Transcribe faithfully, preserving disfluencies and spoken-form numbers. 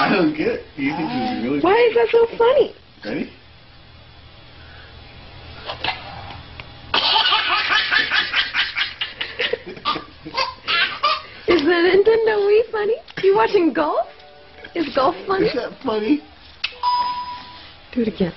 I don't get it. You think this is really Why is that so funny? Ready? Is the Nintendo Wii funny? You watching golf? Is golf funny? Is that funny? Do it again.